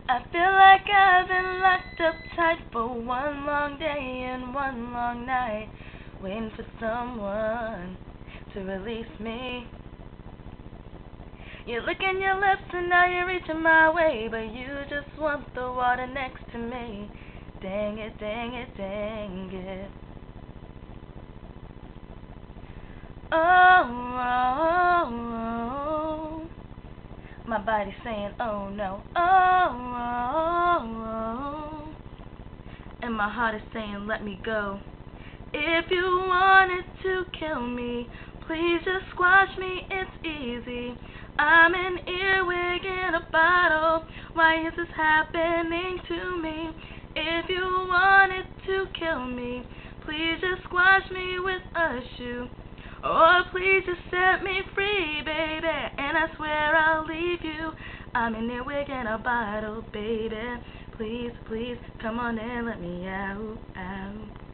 I feel like I've been locked up tight for one long day and one long night, waiting for someone to release me. You're licking your lips and now you're reaching my way, but you just want the water next to me. Dang it, dang it, dang it. Oh, oh, oh. My body's saying oh no. Oh, oh, oh. And my heart is saying let me go. If you wanted to kill me, please just squash me, it's easy. I'm an earwig in a bottle, why is this happening to me? If you wanted to kill me, please just squash me with a shoe. Or please just set me free, baby, and I swear I'll leave you. I'm an earwig in a bottle, baby. Please, please, come on and let me out, out.